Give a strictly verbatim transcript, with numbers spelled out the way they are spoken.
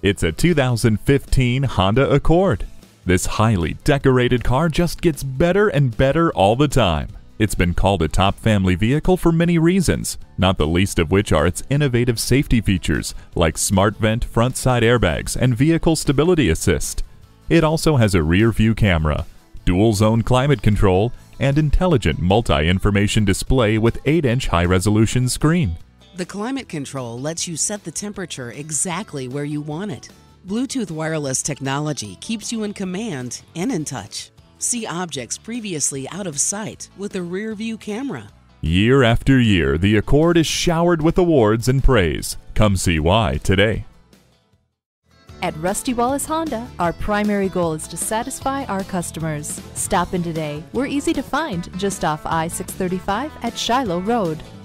It's a two thousand fifteen Honda Accord. This highly decorated car just gets better and better all the time. It's been called a top family vehicle for many reasons, not the least of which are its innovative safety features like smart vent front side airbags and vehicle stability assist. It also has a rear view camera, dual zone climate control, and intelligent multi-information display with eight inch high-resolution screen. The climate control lets you set the temperature exactly where you want it. Bluetooth wireless technology keeps you in command and in touch. See objects previously out of sight with a rear view camera. Year after year, the Accord is showered with awards and praise. Come see why today. At Rusty Wallis Honda, our primary goal is to satisfy our customers. Stop in today. We're easy to find just off I six thirty-five at Shiloh Road.